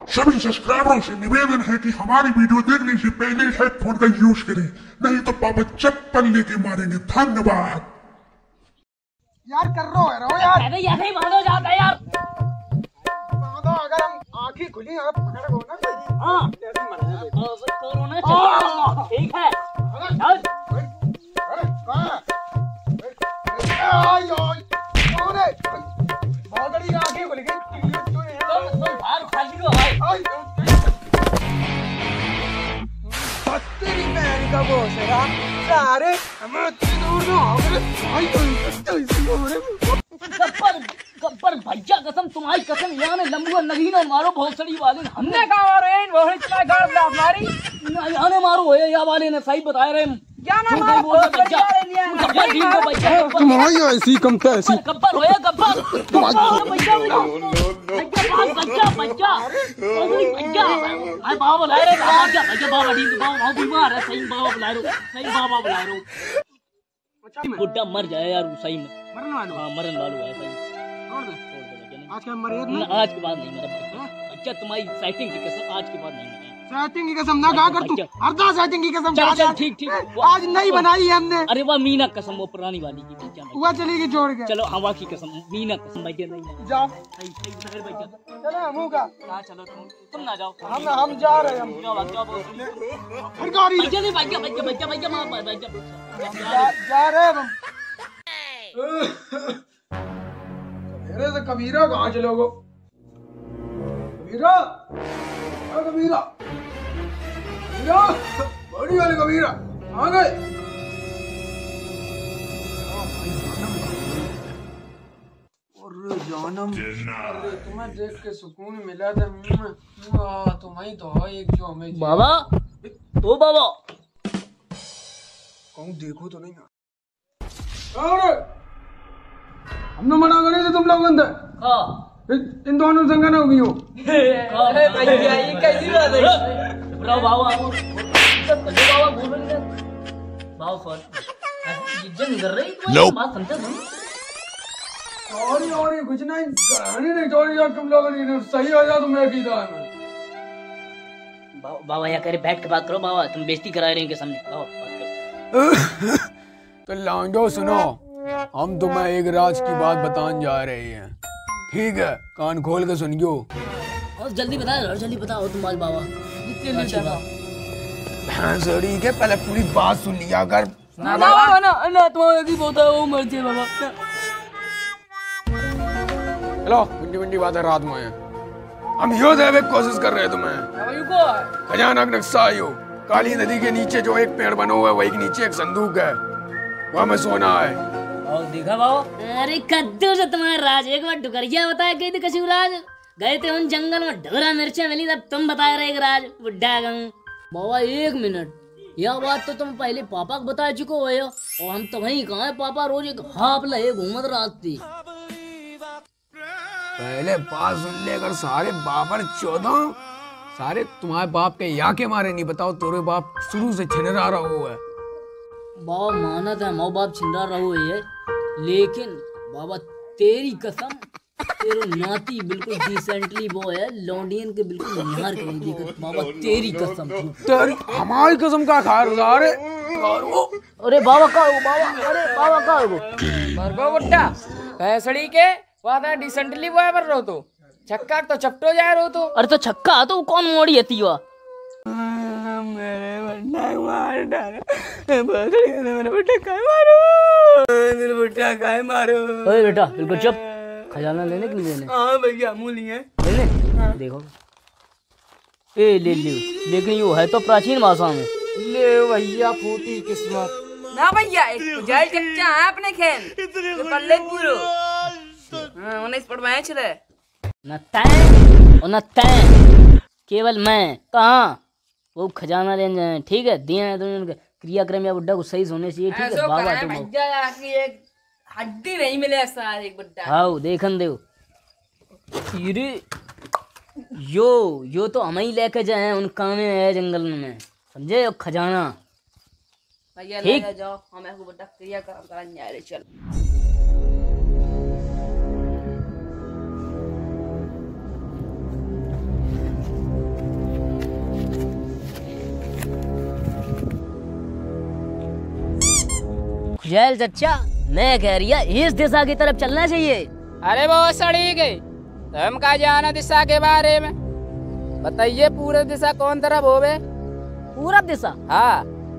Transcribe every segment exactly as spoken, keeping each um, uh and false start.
सभी सब्सक्राइबरों से निवेदन है कि हमारी वीडियो देखने से पहले हेडफोन का यूज करें, नहीं तो पापा चप्पल लेके मारेंगे। धन्यवाद। यार कर रो है रो यार। अरे यार नहीं मानो जाता है यार। मानो अगर हम आंखें खुली आप पकड़ गो ना मेरी। हाँ। कोरोना चल ठीक है। चल। अरे कहाँ? आई आई। कौन है? बहुत बड़ी आंखें खुल गई। तुम तुम भाग खाली को भाई। आई। तेरी बहन का बोस है यार। सारे हमें इतनी दूर ना आओगे। आई आई। गब्बर गब्बर भैया कसम तुम्हारी कसम यहाँ ने लंबू नगीन और मारो भोसड़ी वाले हमने कहा मारो इन भोसड़ी तुम्हारे गाड़ में हमारी यहाँ ने मारो है या वाले ने सही बताए रहे क्या ना मारो भोसड़ी वाले ने तुम्हारी ऐसी कम कैसी गब्बर होया गब्बर भैया भैया भैया भैया अरे बाबा बुला रहे भैया भैया बाबा डी बाबा बीमार है सही बाबा बुला रहे सही बाबा बुला रहे बुड्ढा मर जाए यार वो सही में मरने वाला हाँ मरने वाला है सही छोड़ दे आज क्या मरियत ना आज के बाद नहीं मरा अच्छा तुम्हारी सेटिंग की कसम आज के बाद नहीं मरा सेटिंग की कसम ना गा कर तू अर्धा सेटिंग की कसम चल चल ठीक ठीक आज नहीं बनाई है हमने अरे वाह मीना कसम वो पुरानी वाली की भैया हुआ चलेगी छोड़ के चलो हवा की कसम मीना कसम भैया नहीं जाओ सही सही बता भैया चलो मुंह का हां चलो तुम तुम ना जाओ हम हम जा रहे हैं हम जाओ जाओ फिर गाड़ी भैया नहीं भैया भैया भैया भैया मां भैया जा, जा रहे हैं हम मेरे से कबीरा कहाँ चलोगे कबीरा ओ कबीरा कबीरा बड़ी वाले कबीरा आ गए अरे जानम अरे तुम्हें देख के सुकून मिला था वाह तुम्हें तो है एक जो हमें बाबा ओ बाबा कहूँ देखो तो नहीं अरे हमने मना करे थे तुम लोग अंदर हां इन दोनों संगन हो गई हो अरे भैया ये कैसी बात है ब्रो बाबा सब कल बाबा बोल रहे हैं बाबा फॉर इज्जत कर रही तो बात समझा तुम और और कुछ नहीं गाने नहीं छोड़ी यार तुम लोगों ने सही हो जा तुम्हें की था मैं बाबा या करे बैठ के बात करो बाबा तुम बेइज्जती करा रहे हैं के सामने बाबा बात करो तो लांडो सुनो हम तुम्हें एक राज की बात बताने जा रहे हैं ठीक है कान खोल के सुनियो और जल्दी बताओ जल्दी बताओ तुम आज बाबा भैंसड़ी के पहले पूरी बात सुन लिया कर ना बाबा ना ना तुम्हारा की बोलता है वो मर जाए बाबा हेलो मिंडी मिंडी बात है रात में हम यो देवे कोशिश कर रहे हैं तुम्हें खजाना नक्शा यो काली नदी के नीचे जो एक पेड़ बना हुआ है वही के नीचे एक संदूक है वहाँ में सोना है और देखा बाबा अरे कद्दू से तुम्हारा राज एक बार डुकरिया बताया कही थी कसी राज गए थे उन जंगल में ढोरा मिर्चा मिली तब तुम बता रहे एक राज बुढ़ा गंग बाबा एक मिनट यह बात तो तुम पहले पापा को बता चुके हो और हम तो वहीं कहा है पापा रोज एक हाफ लहे घूमत रात थी पहले बात सुन लेकर सारे बाबर चौदह सारे तुम्हारे बाप के या के मारे नहीं बताओ तेरे बाप शुरू से छिनरा रहा हुआ है बाबा माना था माँ बाप छिंदा रहो है लेकिन बाबा तेरी कसम तेरे नाती बिल्कुल डिसेंटली वो है लौंडियन के बिल्कुल निहार के नहीं देखत बाबा तेरी कसम तेरी हमारी कसम का खा रहे अरे बाबा का हो बाबा अरे बाबा का हो मरगो बुड्ढा भैंसड़ी के वादा डिसेंटली वो है पर रहो तो छक्का तो चपटो जाए रहो तो अरे तो छक्का तो कौन मोड़ी है वा मेरे बड्डा मार डाला मेरे बेटा काय मारो मेरे बेटा काय मारो ओए बेटा बिल्कुल चुप खजाना लेने के लिए लेने हां भैया मुंह नहीं है लेने देखो ए ले ले लेकिन यो है तो प्राचीन भाषा में ले भैया फूटी किस्मत ना भैया एक जाई चच्चा है अपने खेल तो पल्ले पूरो हां उन्नीस पर मैच रे न तैं और न तैं केवल मैं कहाँ वो खजाना लेने जाए ठीक है दिया है तो क्रियाक्रम या बुड्ढा को सही होने चाहिए ठीक है बाबा तुम एक हड्डी नहीं मिले सार एक बुड्ढा हाँ देखन दो ये यो यो तो हम ही लेके जाए उन काम में है जंगल में समझे खजाना भैया ले जाओ हम को बुड्ढा क्रियाक्रम कराने जा रहे चल खुजैल चचा, मैं कह रही है इस दिशा की तरफ चलना चाहिए। अरे वो सड़ी गई, तुम का जाना दिशा के बारे में? बताइए पूरब दिशा कौन तरफ होवे? पूरब दिशा? हाँ,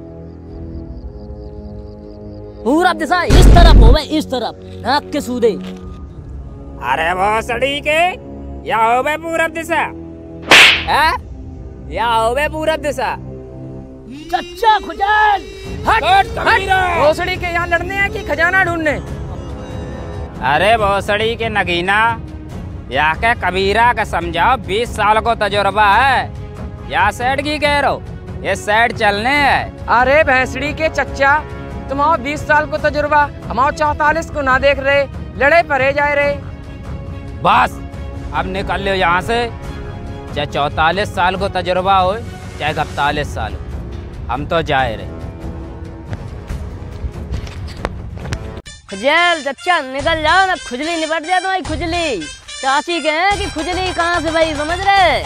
पूरब दिशा इस तरफ होवे, इस तरफ, नाक के सूदे। अरे वो सड़ी के, या होवे पूरब दिशा? है? या होवे पूरब दिशा? चचा खुजैल, हट हट, भोसड़ी के यहाँ लड़ने हैं कि खजाना ढूंढने? अरे भोसड़ी के नगीना, या के कबीरा का समझाओ, बीस साल को तजुर्बा है। या साइड की कह रहो, ये साइड चलने है। अरे भैंसड़ी के चच्चा, तुम्हारा बीस साल को तजुर्बा, हमारा चौतालीस को ना देख रहे, लड़े परे जाए रहे। बस अब निकल लो यहाँ से, चाहे चौतालीस साल को तजुर्बा हो चाहे इकतालीस साल हो, हम तो जाए रहे। खुजैल चचा निकल जाओ ना, खुजली निपट जाए तुम्हारी खुजली। चाची कहे कि खुजली कहाँ से भाई, समझ रहे?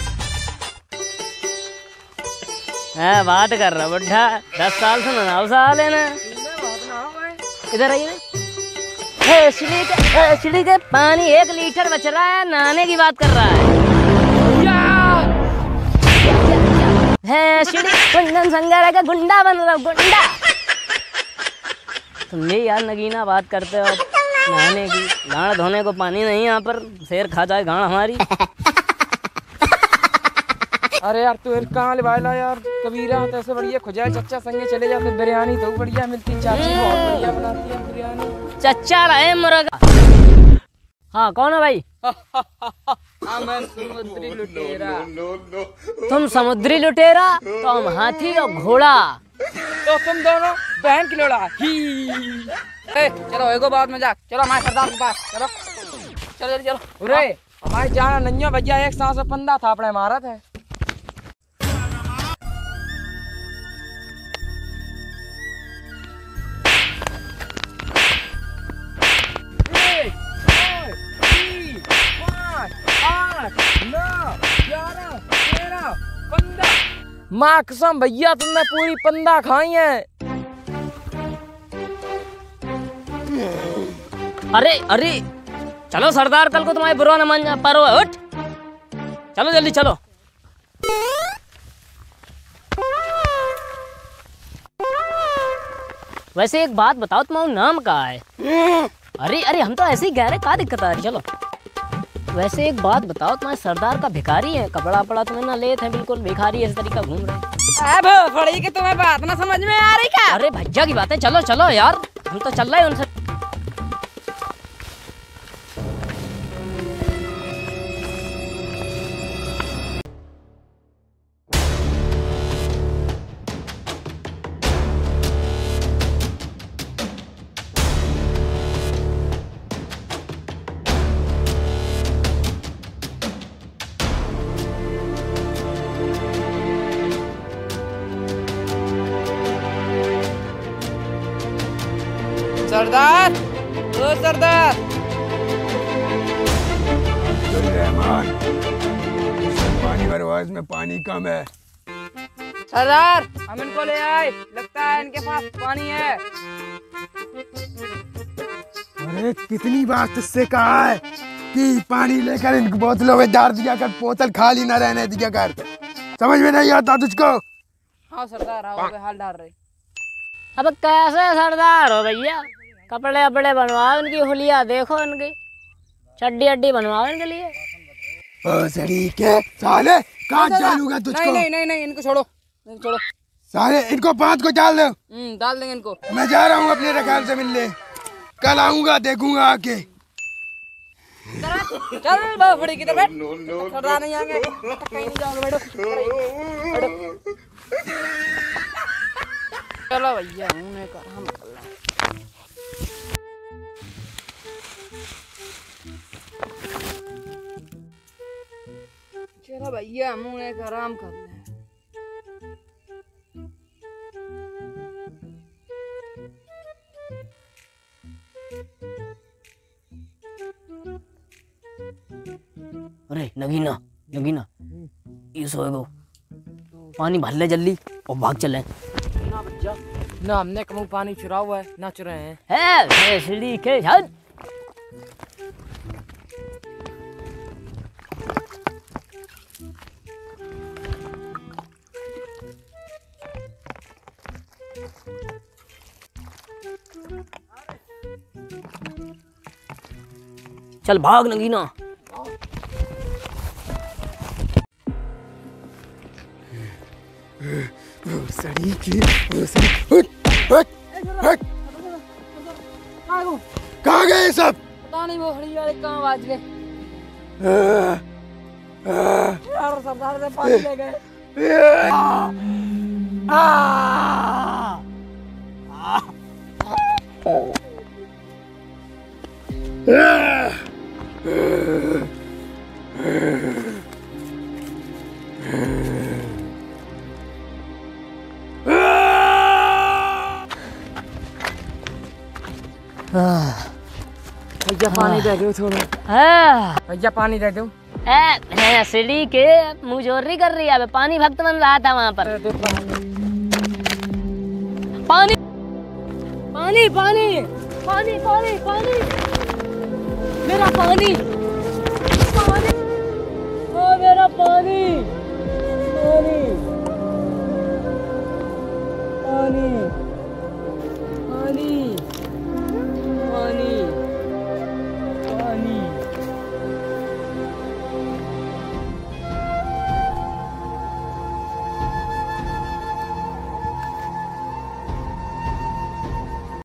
है बात कर रहा बुढ़ा, दस साल से ननाव सा लेना। इधर आइए। हेसली के हेसली के पानी एक लीटर बच रहा है, नहाने की बात कर रहा है। हेसली कुंदन संगारा का गुंडा बन रहा, गुंडा। तुम भी यार नगीना बात करते हो नहाने की, गाड़ धोने को पानी नहीं यहाँ पर, शेर खा जाए गाड़ हमारी। अरे यार तू कहाँ ले भाईला यार, कबीरा तो ऐसे बढ़िया खुजैल चच्चा संगे चले जाते, बिरयानी तो बढ़िया मिलती, चाची बहुत बढ़िया बनाती है बिरयानी। चच्चा रहे मुर्गा। हाँ कौन है भाई? मैं समुद्री लुटेरा। तुम समुद्री लुटेरा तो हम हाथी और घोड़ा। तो तुम दोनों बहन की लोड़ा ही। ए, चलो एगो बात में जा, चलो हमारे सरदार के पास चलो, चलो चलो चलो। अरे हमारे जाना नैया भैया एक सांस में पंदा था अपने मारा था। माँ कसम भैया तुमने पूरी पंदा खाई है। अरे अरे चलो सरदार, कल को तुम्हारे बुरा न मान जा पारो। उठ चलो जल्दी चलो। वैसे एक बात बताओ, तुम्हारा नाम क्या है? अरे अरे हम तो ऐसे ही कह रहे, क्या दिक्कत आ रही? चलो वैसे एक बात बताओ, तुम्हारे सरदार का भिखारी है, कपड़ा पड़ा तुम्हें ना लेते हैं, बिल्कुल भिखारी इस तरीका घूम रहे। अब फड़ी कि तुम्हें बात ना समझ में आ रही क्या? अरे भैया की बातें, चलो चलो यार, हम तो चल रहे हैं उनसे। सरदार, ओ सरदार। रहमान, पानी भरो, आज में पानी कम है। सरदार हम इनको ले आए, लगता है इनके पास पानी है। अरे कितनी बार तुझसे कहा है कि पानी लेकर इन बोतलों में डाल दिया कर, बोतल खाली न रहने दिया कर, समझ में नहीं आता तुझको? हाँ सरदार, हाँ वो हाल डाल रहे। अब कैसे सरदार हो भैया, कपड़े अपड़े बनवाओ इनकी, हुलिया देखो इनकी, चड्डी अड्डी बनवाओ इनके लिए। ओ सड़ी के साले, कहाँ डालूंगा तुझको? नहीं नहीं नहीं नहीं, इनको छोड़ो, इनको छोड़ो साले, इनको पांच को डाल दो। हम्म डाल देंगे इनको। मैं जा रहा हूँ अपने रखाल से मिलने, कल आऊंगा, देखूंगा आके। चल बाफड़ी की तरफ, सरदार नहीं आएंगे, कहीं नहीं जाओगे, बैठो बैठो। चलो भैया मुँह का हम कर रहे हैं। चलो भैया मुँह का आराम कर ले। अरे नगीना नगीना, ये सोएगो, पानी भर ले जल्दी और भाग चले। ना हमने कमू पानी चुरा हुआ है ना चुराए हैं। है भोसड़ी के हद। चल भाग नगीना। भोसड़ी की भोसड़ी। हट हट हट। कहाँ गए सब? पता नहीं भोसड़ी वाले कहाँ बाज गए। यार सरदार से पानी ले गए। भैया पानी दे दो थोड़ा। भैया पानी दे दो। भोसड़ी के मुझोरी कर रही है। अबे पानी भक्त बन रहा था वहाँ पर। पानी पानी पानी पानी पानी पानी मेरा पानी।